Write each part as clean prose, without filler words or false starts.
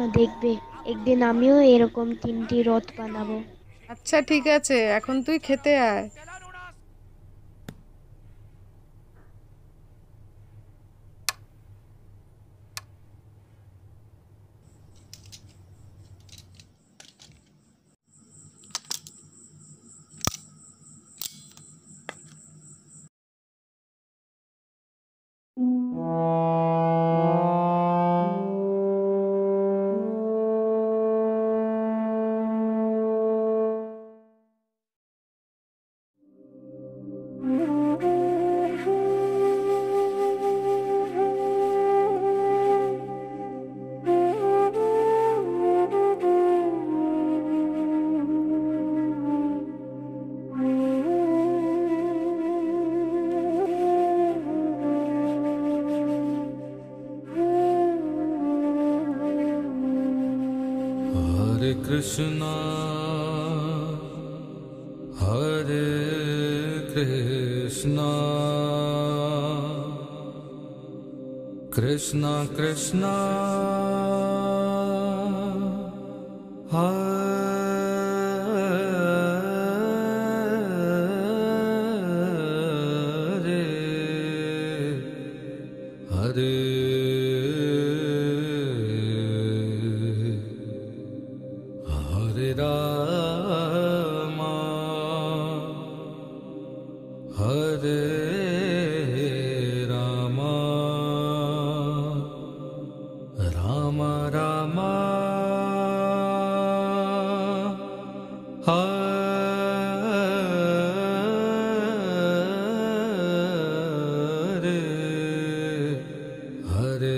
দেখবে একদিন আমিও এরকম 3টি রথ বানাবো। আচ্ছা ঠিক আছে, এখন তুই খেতে আয়। Hare Krishna, Hare Krishna, Krishna Krishna, Hare Hare. Hare Rama, Hare Rama, Rama Rama, Hare Hare.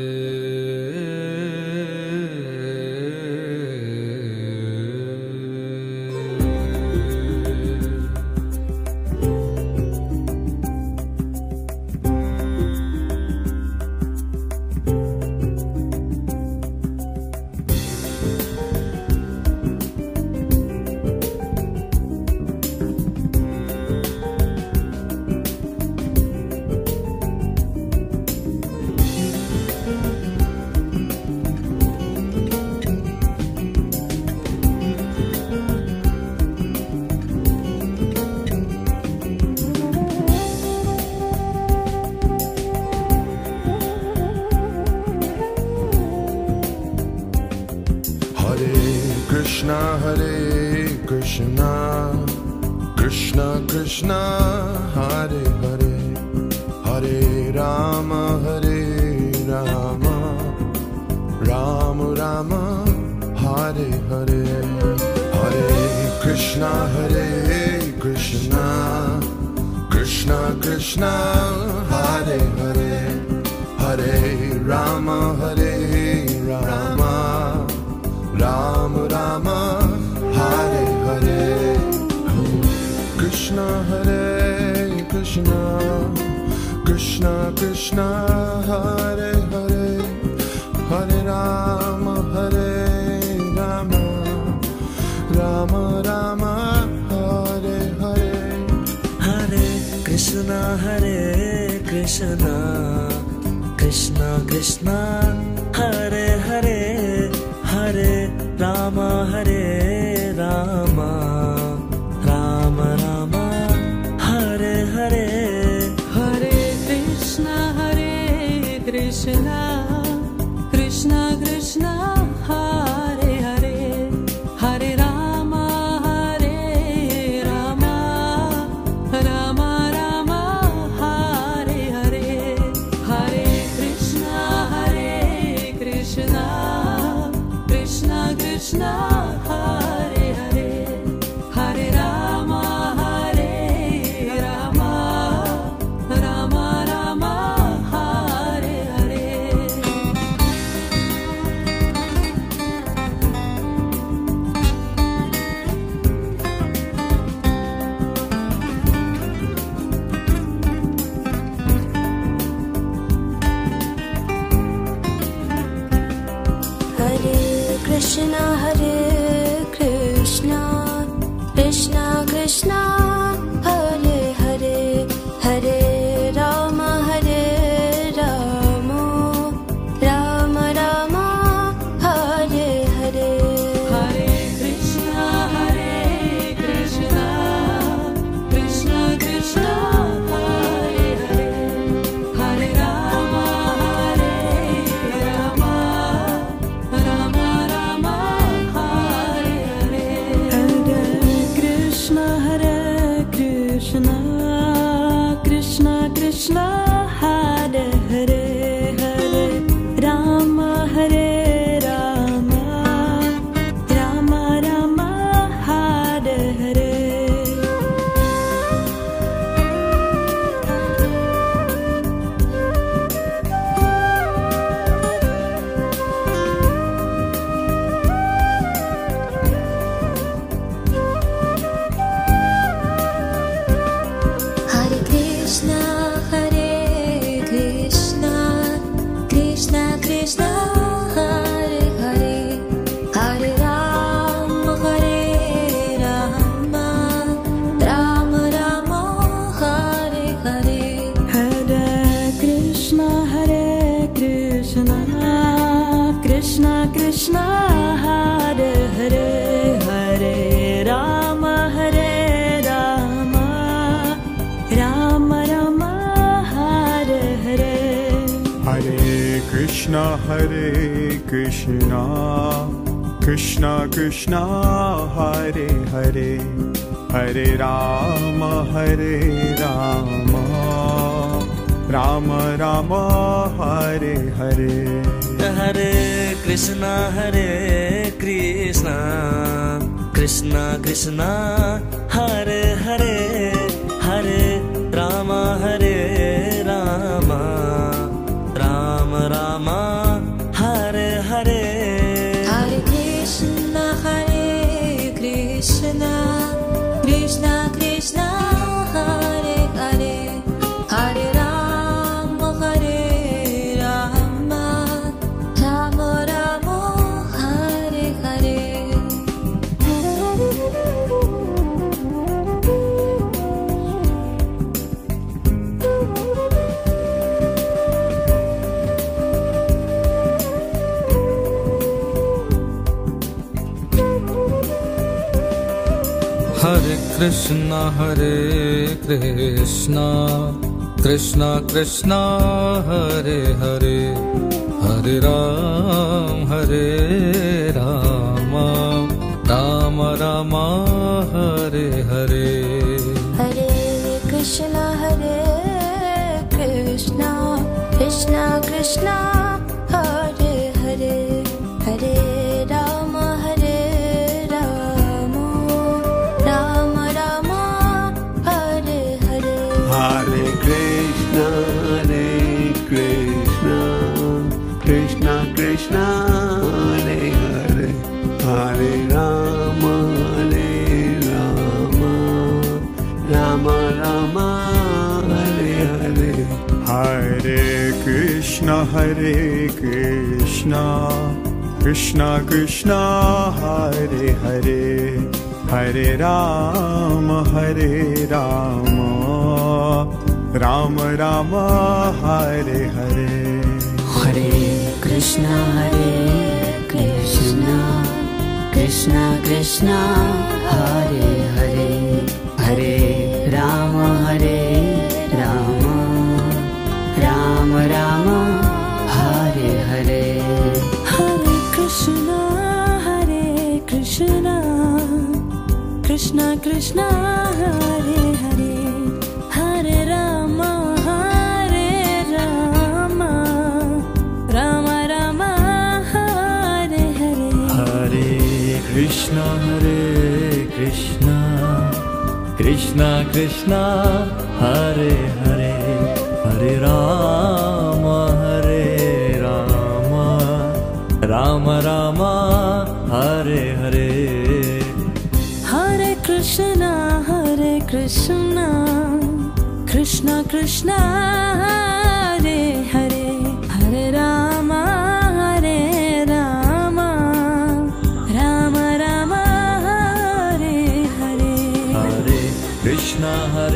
Hare Krishna, Krishna Krishna, Hare Hare, Hare Rama, Hare Rama, Rama Rama, Hare Hare, Hare Krishna, Krishna Krishna, Hare Hare, Hare Rama, Hare Rama, Rama Rama, Hare Hare. Krishna Hare Krishna, Krishna Krishna, Hare Hare, Hare Rama, Hare Rama, Rama Rama, Hare Hare. Hare Krishna, Krishna Krishna, Hare Hare, Hare Rama, Hare Rama, Rama Rama, Hare Hare. Hare Krishna, Krishna Krishna, Hare Hare, Hare Rama, Hare Rama, Rama Rama, Hare Hare. Hare Krishna, Krishna Krishna, Hare Hare, Hare Rama, Hare Rama, Rama Rama, Hare Hare. Hare Krishna, Krishna Krishna, Hare Hare, Hare Rama, Hare Rama, Rama Rama, Hare Hare Krishna, Krishna Krishna Hare Hare, Hare Rama, Rama Rama Hare Hare. Hare Krishna, Krishna Krishna Hare Hare, Hare Rama, Rama Rama Hare Hare. Hare Krishna, Krishna Krishna Hare Hare, Hare Rama, Rama Rama Hare Hare. Hare Krishna, Krishna Krishna Hare Hare, Hare Rama, Rama Rama Hare Hare. Hare Krishna, Krishna Krishna Hare Hare, Hare Rama, Rama Rama Hare Hare. Hare Krishna, Krishna Krishna Hare Hare, Hare Rama, Rama Rama Hare Hare. Hare Krishna, Krishna Krishna Hare Hare, Hare Rama, Rama Rama Hare Hare. Hare Krishna, Krishna Krishna Hare Hare, Hare Rama, Rama Rama Hare Hare. Hare Krishna, Krishna Krishna Hare Hare, Hare Rama, Rama Rama Hare Hare. Hare Krishna, Krishna Krishna Hare Hare, Hare Rama, Rama Rama Hare Hare. Hare Krishna, Krishna Krishna Hare Hare, Hare Rama, Rama Rama Hare Hare. Hare Krishna,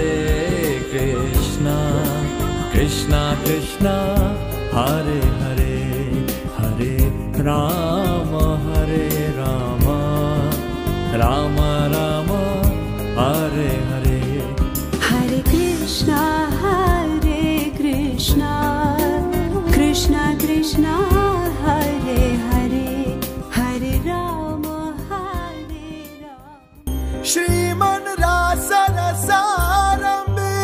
Krishna Krishna Hare Hare, Hare Rama, Rama Rama Hare Hare. Hare Krishna, Krishna Krishna Hare Hare, Hare Rama, Shriman Rasa Rasarambe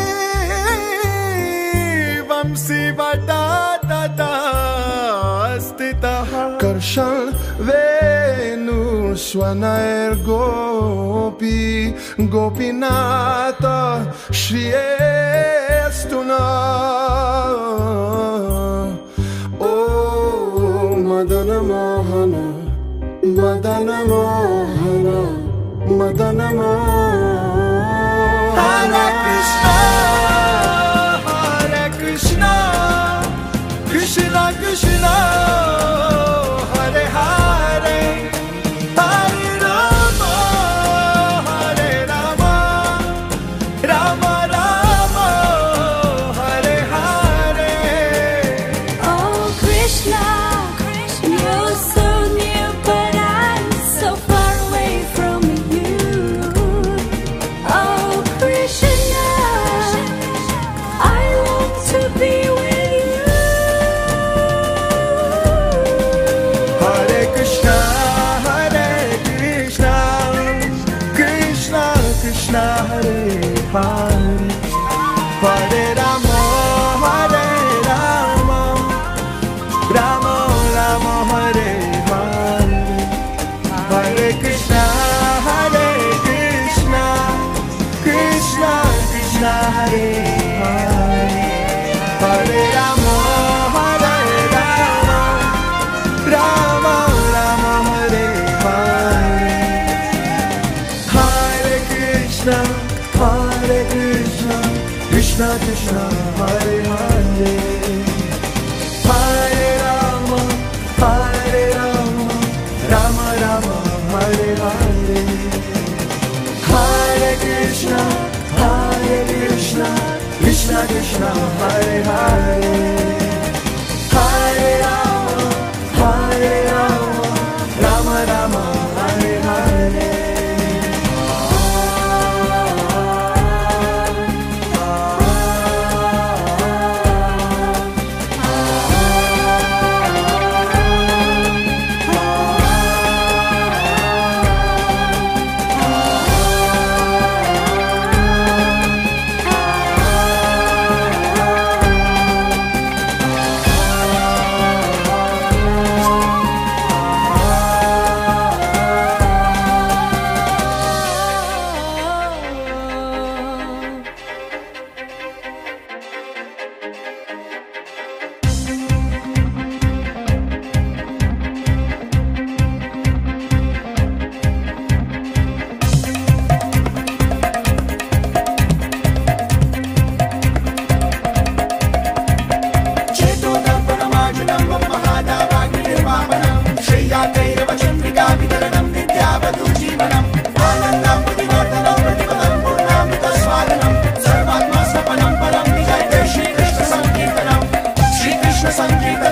Vamsi Vadata Stitaha Karshal Venu Swanair Gopi Gopinata Shriestuna Oh Madana Mohana Madana Mohana Madana Mohana. Hare Krishna, Krishna Krishna Hare Hare, Hare Rama, Rama Rama Hare Hare. Oh Krishna, you're so near but I'm so far away from you. Oh Krishna, I long to be with you. Krishna Krishna Hare Hare Hare Rama Rama Rama Hare Hare Hare Krishna Krishna Krishna Hare Hare Hare Rama Rama Rama Hare Hare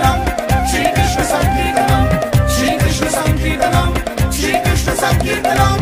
Shri Krishna Sankirtanam